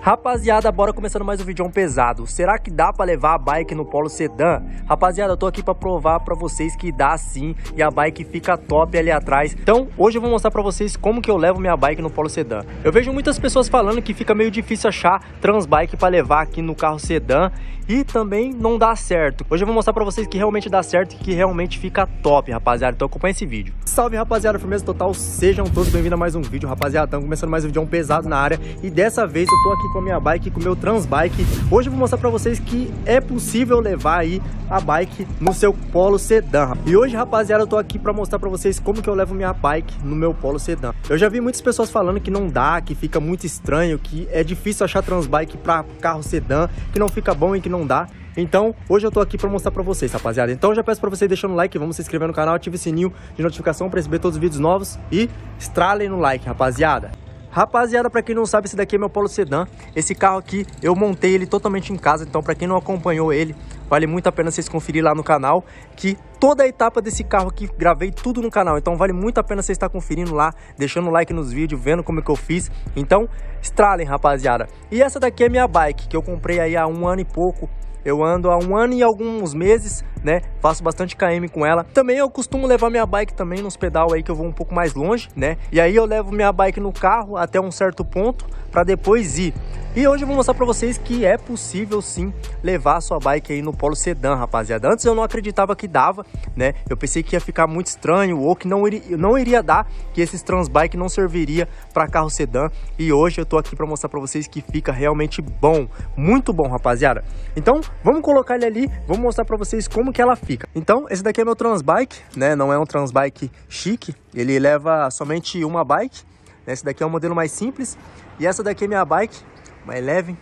Rapaziada, bora começando mais um vídeo pesado. Será que dá pra levar a bike no Polo Sedã? Rapaziada, eu tô aqui pra provar pra vocês que dá sim, e a bike fica top ali atrás. Então, hoje eu vou mostrar pra vocês como que eu levo minha bike no Polo Sedã. Eu vejo muitas pessoas falando que fica meio difícil achar transbike pra levar aqui no carro sedã e também não dá certo. Hoje eu vou mostrar pra vocês que realmente dá certo e que realmente fica top, rapaziada. Então acompanha esse vídeo. Salve, rapaziada, firmeza total, sejam todos bem-vindos a mais um vídeo, rapaziada. Estamos começando mais um vídeo pesado na área e dessa vez eu tô aqui com a minha bike, com o meu transbike. Hoje eu vou mostrar pra vocês que é possível levar aí a bike no seu Polo Sedã. E hoje, rapaziada, eu tô aqui pra mostrar pra vocês como que eu levo minha bike no meu Polo Sedã. Eu já vi muitas pessoas falando que não dá, que fica muito estranho, que é difícil achar transbike pra carro sedã, que não fica bom e que não dá. Então, hoje eu tô aqui pra mostrar pra vocês, rapaziada. Então, eu já peço pra vocês deixando o like, vamos se inscrever no canal, ative o sininho de notificação pra receber todos os vídeos novos e estralem no like, rapaziada. Rapaziada, pra quem não sabe, esse daqui é meu Polo Sedã. Esse carro aqui, eu montei ele totalmente em casa. Então, pra quem não acompanhou ele, vale muito a pena vocês conferirem lá no canal, que toda a etapa desse carro aqui, gravei tudo no canal. Então, vale muito a pena vocês estar conferindo lá, deixando o like nos vídeos, vendo como é que eu fiz. Então, estralem, rapaziada. E essa daqui é minha bike, que eu comprei aí há 1 ano e pouco. Eu ando há 1 ano e alguns meses, né? Faço bastante km com ela. Também eu costumo levar minha bike também nos pedal aí que eu vou um pouco mais longe, né? E aí eu levo minha bike no carro até um certo ponto para depois ir. E hoje eu vou mostrar para vocês que é possível sim levar a sua bike aí no Polo Sedã, rapaziada. Antes eu não acreditava que dava, né? Eu pensei que ia ficar muito estranho ou que não iria dar, que esses transbike não serviria para carro sedã. E hoje eu tô aqui para mostrar para vocês que fica realmente bom, muito bom, rapaziada. Então, vamos colocar ele ali, vamos mostrar para vocês como que ela fica. Então, esse daqui é meu transbike, né? Não é um transbike chique, ele leva somente uma bike. Esse daqui é um modelo mais simples. E essa daqui é minha bike, uma Eleven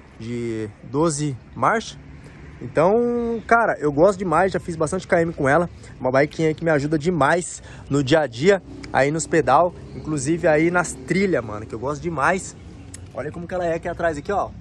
de 12 marchas. Então, cara, eu gosto demais, já fiz bastante km com ela. Uma bike que me ajuda demais no dia a dia, aí nos pedal, inclusive aí nas trilhas, mano, que eu gosto demais. Olha como que ela é aqui atrás, aqui, ó,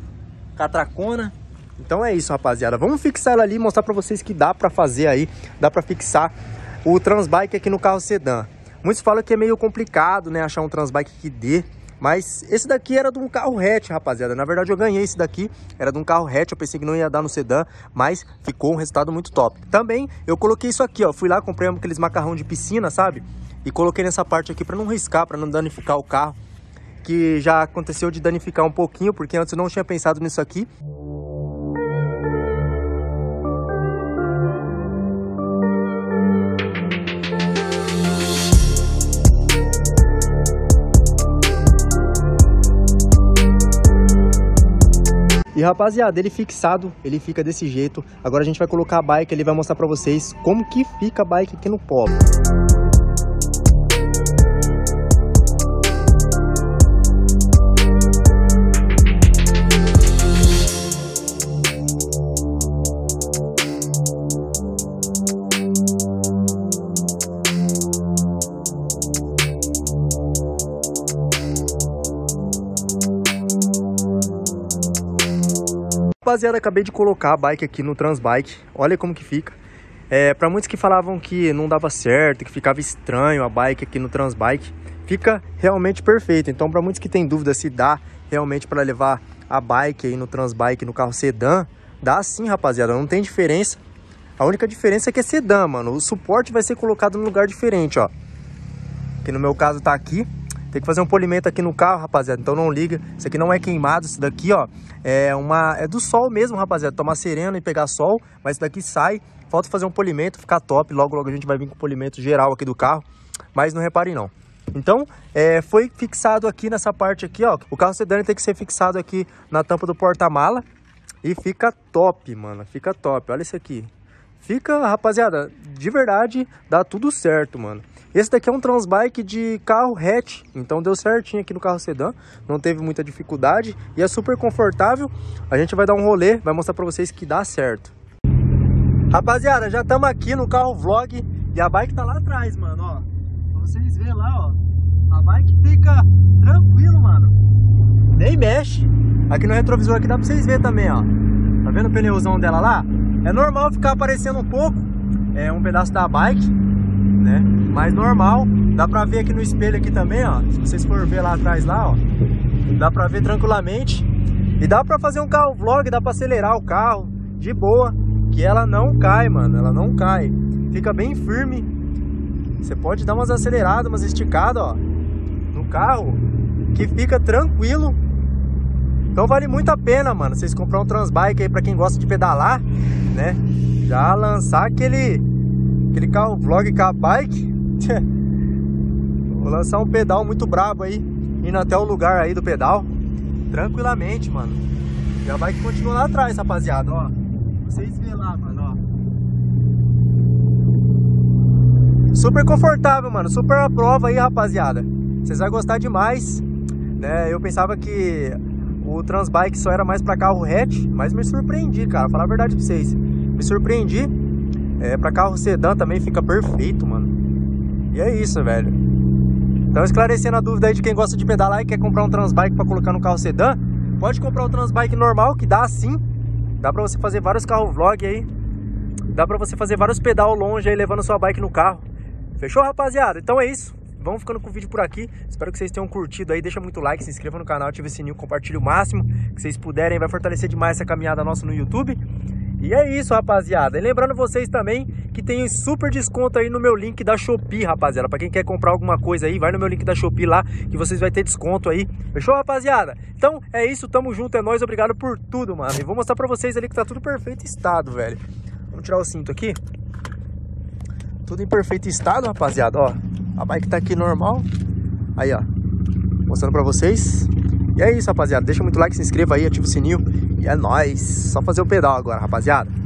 catracona. Então é isso, rapaziada. Vamos fixar ela ali e mostrar pra vocês que dá pra fazer aí, dá pra fixar o transbike aqui no carro sedã. Muitos falam que é meio complicado, né, achar um transbike que dê. Mas esse daqui era de um carro hatch, rapaziada. Na verdade eu ganhei esse daqui, era de um carro hatch. Eu pensei que não ia dar no sedã, mas ficou um resultado muito top. Também eu coloquei isso aqui, ó. Fui lá, comprei aqueles macarrão de piscina, sabe? E coloquei nessa parte aqui pra não riscar, pra não danificar o carro. Que já aconteceu de danificar um pouquinho, porque antes eu não tinha pensado nisso aqui. E rapaziada, ele fixado, ele fica desse jeito. Agora a gente vai colocar a bike, ele vai mostrar pra vocês como que fica a bike aqui no Polo. Rapaziada, acabei de colocar a bike aqui no transbike. Olha como que fica. Para muitos que falavam que não dava certo, que ficava estranho a bike aqui no transbike, fica realmente perfeito. Então, para muitos que tem dúvida se dá realmente para levar a bike aí no transbike, no carro sedã, dá sim, rapaziada, não tem diferença. A única diferença é que é sedã, mano. O suporte vai ser colocado num lugar diferente, ó. Que no meu caso tá aqui. Tem que fazer um polimento aqui no carro, rapaziada, então não liga. Isso aqui não é queimado, isso daqui, ó, é do sol mesmo, rapaziada. Tomar sereno e pegar sol, mas isso daqui sai. Falta fazer um polimento, ficar top. Logo, logo a gente vai vir com o polimento geral aqui do carro, mas não reparem não. Então, foi fixado aqui nessa parte aqui, ó. O carro sedã tem que ser fixado aqui na tampa do porta-mala e fica top, mano, fica top. Olha isso aqui. Fica, rapaziada, de verdade, dá tudo certo, mano. Esse daqui é um transbike de carro hatch, então deu certinho aqui no carro sedã, não teve muita dificuldade e é super confortável. A gente vai dar um rolê, vai mostrar pra vocês que dá certo. Rapaziada, já estamos aqui no carro vlog e a bike tá lá atrás, mano, ó. Pra vocês verem lá, ó, a bike fica tranquilo, mano, nem mexe. Aqui no retrovisor aqui dá pra vocês verem também, ó. Tá vendo o pneuzão dela lá? É normal ficar aparecendo um pouco, um pedaço da bike, né? Mas normal, dá pra ver aqui no espelho aqui também, ó. Se vocês forem ver lá atrás lá, ó, dá pra ver tranquilamente E dá pra fazer um carro vlog, dá pra acelerar o carro de boa, que ela não cai, mano, ela não cai. Fica bem firme. Você pode dar umas aceleradas, umas esticadas, ó, no carro, que fica tranquilo. Então vale muito a pena, mano, vocês comprar um Transbike aí pra quem gosta de pedalar, né? Já lançar aquele carro vlog com a bike. Vou lançar um pedal muito brabo aí, indo até o lugar aí do pedal, tranquilamente, mano. E a bike continua lá atrás, rapaziada, ó. Vocês vê lá, mano, ó. Super confortável, mano, super à prova aí, rapaziada. Vocês vão gostar demais, né? Eu pensava que o Transbike só era mais pra carro hatch, mas me surpreendi, cara, falar a verdade pra vocês. Me surpreendi. Pra carro sedã também fica perfeito, mano. E é isso, velho. Então, esclarecendo a dúvida aí de quem gosta de pedalar e quer comprar um Transbike pra colocar no carro sedã, pode comprar o Transbike normal, que dá sim. Dá pra você fazer vários carro vlog aí. Dá pra você fazer vários pedal longe aí, levando sua bike no carro. Fechou, rapaziada? Então é isso. Vamos ficando com o vídeo por aqui. Espero que vocês tenham curtido aí. Deixa muito like, se inscreva no canal, ative o sininho, compartilhe o máximo que vocês puderem. Vai fortalecer demais essa caminhada nossa no YouTube. E é isso, rapaziada. E lembrando vocês também que tem super desconto aí no meu link da Shopee, rapaziada. Pra quem quer comprar alguma coisa aí, vai no meu link da Shopee lá, que vocês vão ter desconto aí. Fechou, rapaziada? Então é isso, tamo junto, é nóis, obrigado por tudo, mano. E vou mostrar pra vocês ali que tá tudo perfeito estado, velho. Vamos tirar o cinto aqui. Tudo em perfeito estado, rapaziada, ó. A bike tá aqui normal. Aí, ó, mostrando pra vocês. E é isso, rapaziada. Deixa muito like, se inscreva aí, ativa o sininho. E é nóis. Só fazer o pedal agora, rapaziada.